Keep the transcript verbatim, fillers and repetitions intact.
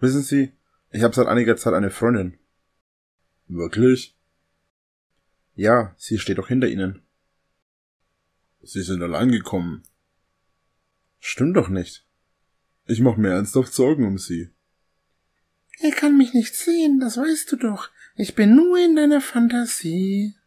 Wissen Sie, ich habe seit einiger Zeit eine Freundin. Wirklich? Ja, sie steht doch hinter Ihnen. Sie sind allein gekommen. Stimmt doch nicht. Ich mache mir ernsthaft Sorgen um Sie. Er kann mich nicht sehen, das weißt du doch. Ich bin nur in deiner Fantasie.